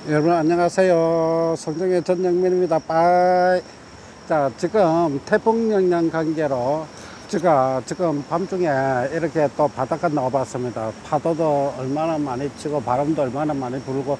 여러분 안녕하세요. 성정의 전영민입니다. 빠이. 자, 지금 태풍 영향 관계로 제가 지금 밤중에 이렇게 또 바닷가 나와봤습니다. 파도도 얼마나 많이 치고 바람도 얼마나 많이 불고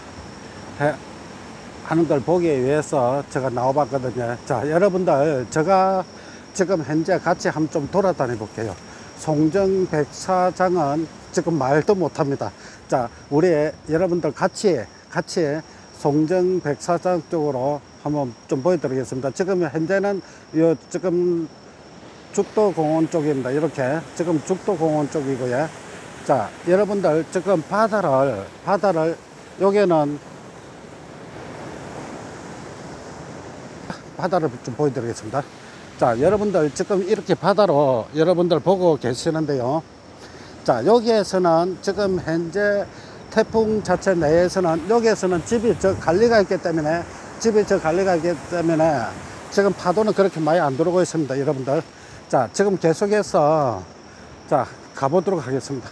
하는 걸 보기 위해서 제가 나와봤거든요. 자, 여러분들 제가 지금 현재 같이 한번 좀 돌아다니 볼게요. 송정 백사장은 지금 말도 못합니다. 자, 우리 여러분들 같이 송정 백사장 쪽으로 한번 좀 보여드리겠습니다. 지금 현재는 요 지금 죽도공원 쪽입니다. 이렇게 지금 죽도공원 쪽이고요. 자, 여러분들 지금 바다를 여기는 바다를 좀 보여드리겠습니다. 자, 여러분들 지금 이렇게 바다로 여러분들 보고 계시는데요. 자, 여기에서는 지금 현재 태풍 자체 내에서는 여기에서는 집이 저 관리가 있기 때문에 지금 파도는 그렇게 많이 안 들어오고 있습니다. 여러분들, 자, 지금 계속해서 자 가보도록 하겠습니다.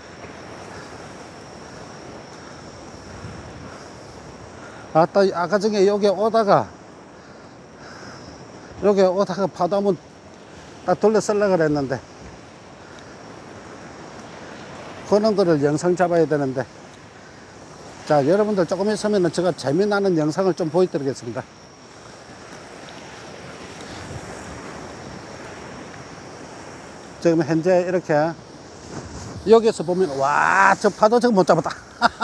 아까 전에 여기 오다가 파도 한번 딱 돌려 쓰려고 그랬는데 그런 거를 영상 잡아야 되는데, 자, 여러분들 조금 있으면 제가 재미나는 영상을 좀 보여드리겠습니다. 지금 현재 이렇게 여기서 보면 와, 저 파도 저거 못 잡았다.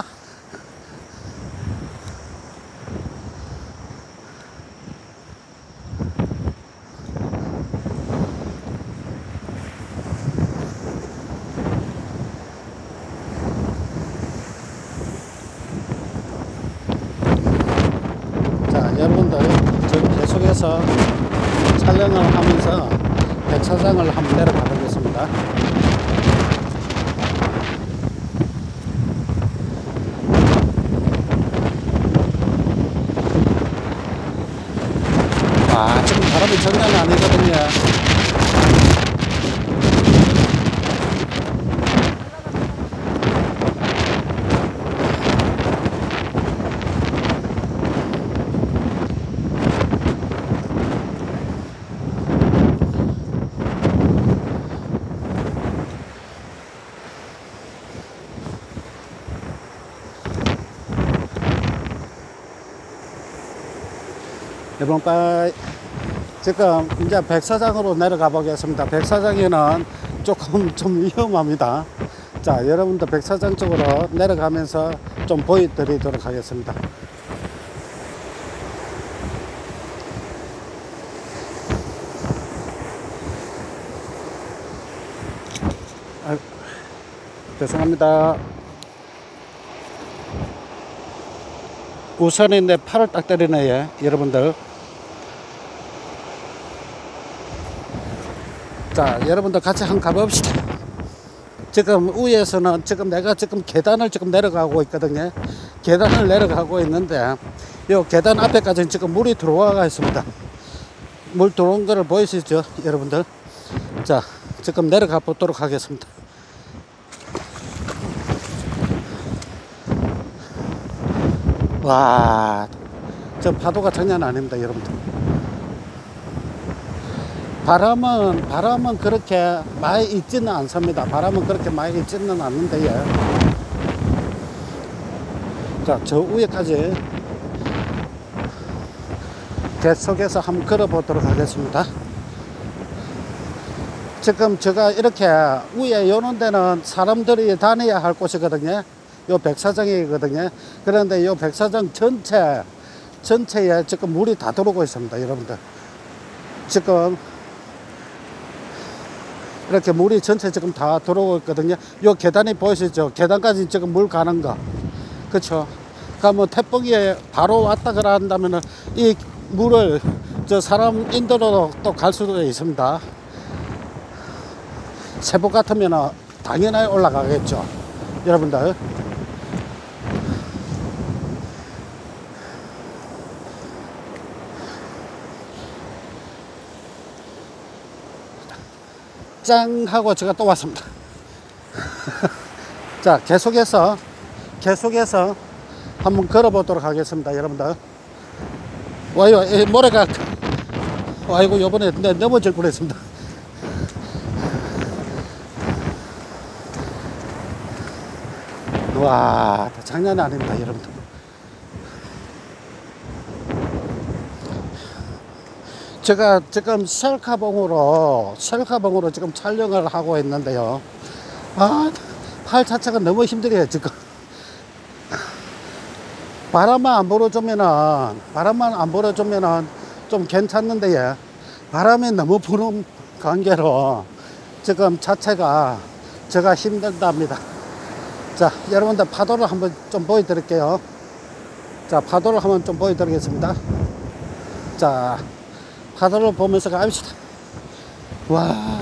자, 여러분들 지금 계속해서 촬영을 하면서 백사장을 한번 내려가 보겠습니다. 와, 지금 바람이 장난이 아니거든요. 여러분, 빠이. 지금 이제 백사장으로 내려가 보겠습니다. 백사장에는 조금 좀 위험합니다. 자, 여러분들 백사장 쪽으로 내려가면서 좀 보여드리도록 하겠습니다. 아유, 죄송합니다. 우산이 내 팔을 딱 때리네요, 여러분들. 자, 여러분들 같이 한번 가봅시다. 지금 위에서는 지금 내가 지금 계단을 지금 내려가고 있거든요. 계단을 내려가고 있는데 이 계단 앞에까지는 지금 물이 들어와 있습니다. 물 들어온 거를 보이시죠, 여러분들? 자, 지금 내려가 보도록 하겠습니다. 와, 저 파도가 장난 아닙니다, 여러분들. 바람은 그렇게 많이 있지는 않습니다. 바람은 그렇게 많이 있지는 않는데요. 자, 저 위에까지 계속해서 한번 걸어 보도록 하겠습니다. 지금 제가 이렇게 위에 요런 데는 사람들이 다녀야 할 곳이거든요. 요 백사장이거든요. 그런데 요 백사장 전체에 지금 물이 다 들어오고 있습니다, 여러분들. 지금 이렇게 물이 전체 지금 다 들어오고 있거든요. 요 계단이 보이시죠? 계단까지 지금 물 가는 거. 그쵸? 그러니까 뭐 태풍이 바로 왔다 그라 한다면은 이 물을 저 사람 인도로 또 갈 수도 있습니다. 세복 같으면 당연히 올라가겠죠, 여러분들. 짱 하고 제가 또 왔습니다. 자, 계속해서 한번 걸어보도록 하겠습니다, 여러분들. 와요, 모래가, 아이고, 요번에 넘어질 뻔했습니다. 와, 장난이 아닙니다, 여러분들. 제가 지금 셀카봉으로 지금 촬영을 하고 있는데요. 아, 팔 자체가 너무 힘들어요, 지금. 바람만 안 불어주면은 좀 괜찮는데, 예. 바람이 너무 부는 관계로 지금 자체가 제가 힘들답니다. 자, 여러분들 파도를 한번 좀 보여드릴게요. 자, 파도를 한번 좀 보여드리겠습니다. 자, 파도를 보면서 갑시다. 와.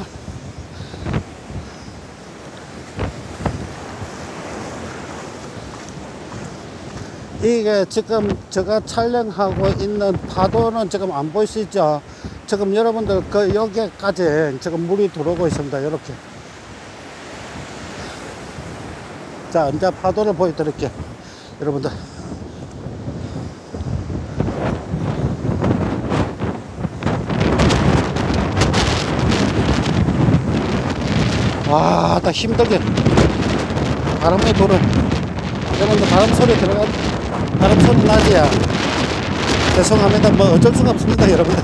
이게 지금 제가 촬영하고 있는 파도는 지금 안 보이시죠? 지금 여러분들 그 여기까지 지금 물이 들어오고 있습니다. 이렇게. 자, 이제 파도를 보여드릴게요, 여러분들. 와, 다 힘들게 바람에 돌아. 여러분들 바람 소리 바람 소리 나지야. 죄송합니다. 뭐 어쩔 수가 없습니다, 여러분들.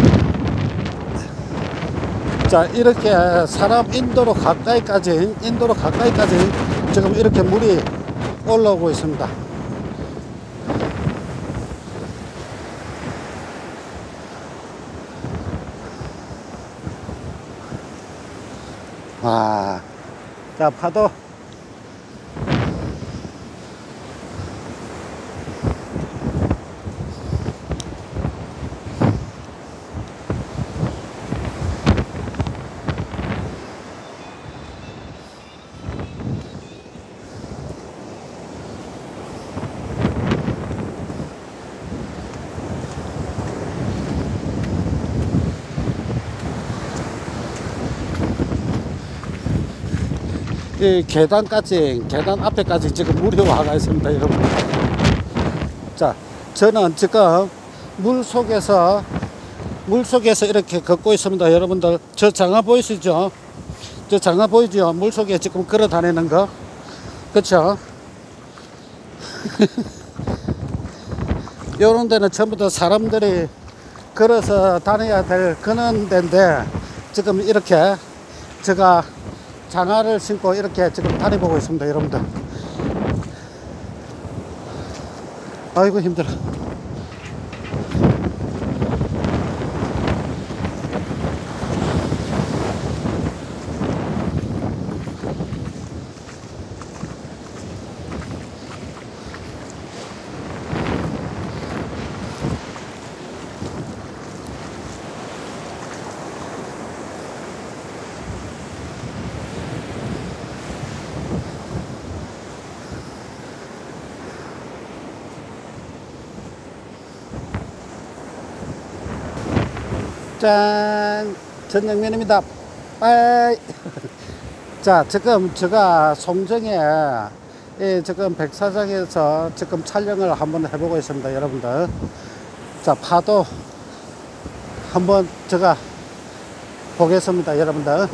자, 이렇게 사람 인도로 가까이까지 지금 이렇게 물이 올라오고 있습니다. 와, 자, 파도. 이 계단 앞에까지 지금 물이 와가 있습니다, 여러분. 자, 저는 지금 물 속에서 이렇게 걷고 있습니다, 여러분들. 저 장화 보이시죠? 저 장화 보이죠? 물 속에 지금 걸어 다니는 거. 그쵸? 요런 데는 전부 다 사람들이 걸어서 다녀야 될 그런 데인데, 지금 이렇게 제가 장화를 신고 이렇게 지금 다녀보고 있습니다, 여러분들. 아이고, 힘들어. 짠, 전영면입니다. 빠이. 자, 지금 제가 송정에 지금 백사장에서 지금 촬영을 한번 해보고 있습니다, 여러분들. 자, 파도 한번 제가 보겠습니다, 여러분들.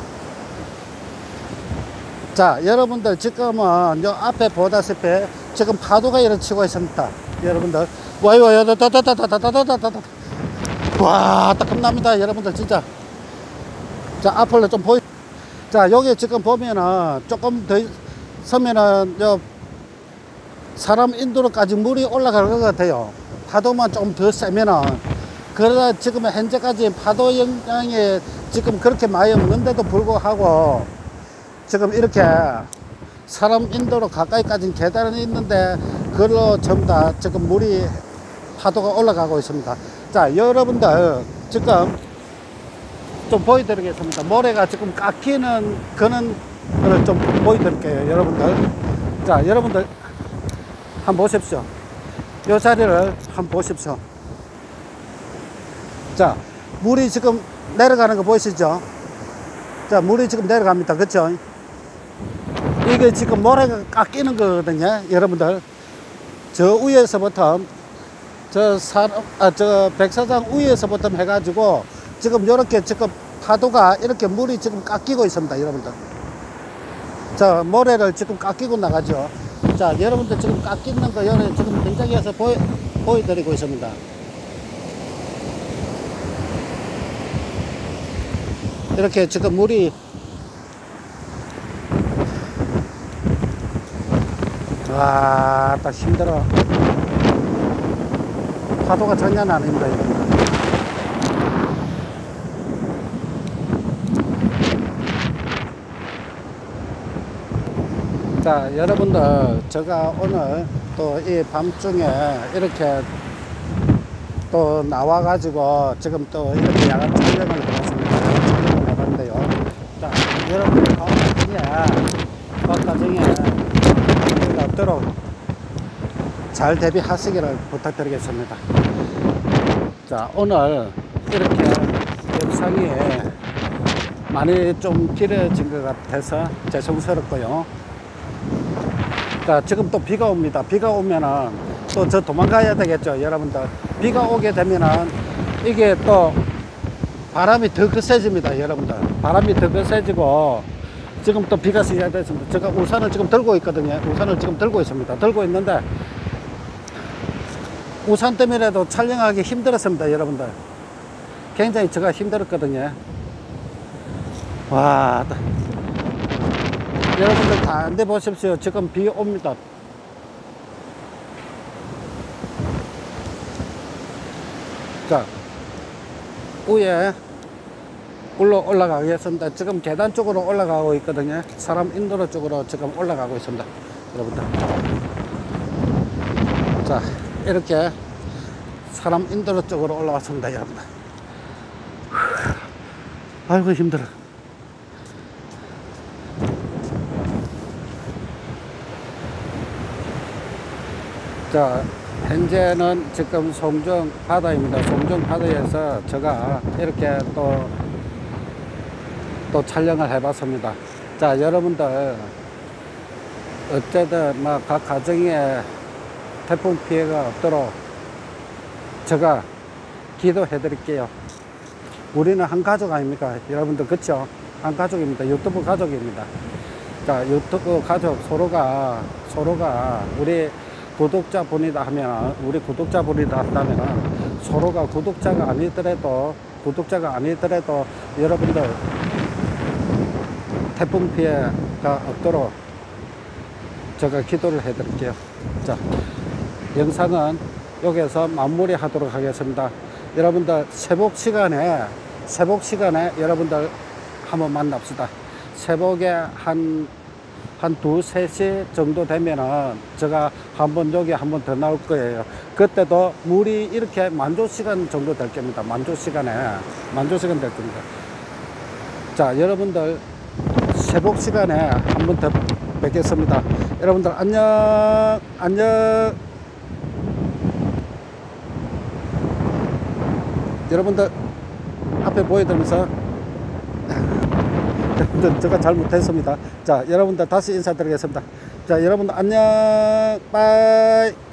자, 여러분들 지금은 요 앞에 보다시피 지금 파도가 이렇게 치고 있습니다, 여러분들. 와요, 다다다다다다다다다. 와, 따끔납니다, 여러분들, 진짜. 자, 앞을 좀 자, 여기 지금 보면은 조금 더 서면은 요 사람 인도로까지 물이 올라갈 것 같아요. 파도만 좀 더 세면은. 그러다 지금 현재까지 파도 영향이 지금 그렇게 많이 없는데도 불구하고 지금 이렇게 사람 인도로 가까이까지 계단이 있는데 그걸로 전부 다 지금 물이 파도가 올라가고 있습니다. 자, 여러분들 지금 좀 보여드리겠습니다. 모래가 지금 깎이는 그런 걸 좀 보여드릴게요, 여러분들. 자, 여러분들 한번 보십시오. 이 자리를 한번 보십시오. 자, 물이 지금 내려가는 거 보이시죠? 자, 물이 지금 내려갑니다, 그쵸? 이게 지금 모래가 깎이는 거거든요, 여러분들. 저 위에서부터 저 백사장 위에서부터 해가지고 지금 이렇게 지금 파도가 이렇게 물이 지금 깎이고 있습니다, 여러분들. 자, 모래를 지금 깎이고 나가죠. 자, 여러분들 지금 깎이는 거 여기 지금 현장에서 보여드리고 있습니다. 이렇게 지금 물이 와, 딱 힘들어. 파도가 장난 아닙니다, 여러분들. 자, 여러분들, 제가 오늘 또 이 밤중에 이렇게 또 나와가지고 지금 또 이렇게 야간 촬영을 해봤습니다. 야간 촬영을 해봤는데요. 자, 여러분들 가정에 없도록 잘 대비하시기를 부탁드리겠습니다. 자, 오늘 이렇게 영상이 많이 좀 길어진 것 같아서 죄송스럽고요. 자, 지금 또 비가 옵니다. 비가 오면은 또 저 도망가야 되겠죠, 여러분들. 비가 오게 되면은 이게 또 바람이 더 거세집니다, 여러분들. 바람이 더 거세지고 지금 또 비가 시작됐습니다. 제가 우산을 지금 들고 있거든요. 우산을 지금 들고 있습니다. 들고 있는데 우산 때문에도 촬영하기 힘들었습니다, 여러분들. 굉장히 제가 힘들었거든요. 와, 여러분들 다 안 돼 보십시오. 지금 비 옵니다. 자, 위에 올라가겠습니다. 지금 계단 쪽으로 올라가고 있거든요. 사람 인도로 쪽으로 지금 올라가고 있습니다, 여러분들. 자, 이렇게 사람 인도로 쪽으로 올라왔습니다, 여러분들. 아이고, 힘들어. 자, 현재는 지금 송정 바다입니다. 송정 바다에서 제가 이렇게 또 촬영을 해봤습니다. 자, 여러분들 어쨌든 각 가정에 태풍 피해가 없도록 제가 기도해 드릴게요. 우리는 한 가족 아닙니까, 여러분들? 그쵸? 한 가족입니다. 유튜브 가족입니다. 자, 유튜브 가족 서로가 우리 구독자분이다 하면, 우리 구독자분이다 한다면 서로가 구독자가 아니더라도 여러분들 태풍 피해가 없도록 제가 기도를 해 드릴게요. 자, 영상은 여기서 마무리 하도록 하겠습니다. 여러분들 새벽 시간에 여러분들 한번 만납시다. 새벽에 한 2, 3시 정도 되면은 제가 여기 한번 더 나올 거예요. 그때도 물이 이렇게 만조 시간 정도 될 겁니다. 만조 시간 될 겁니다. 자, 여러분들 새벽 시간에 한번 더 뵙겠습니다. 여러분들 안녕. 여러분들 앞에 보여드리면서 제가 잘못했습니다. 자, 여러분들 다시 인사드리겠습니다. 자, 여러분들 안녕. 빠이.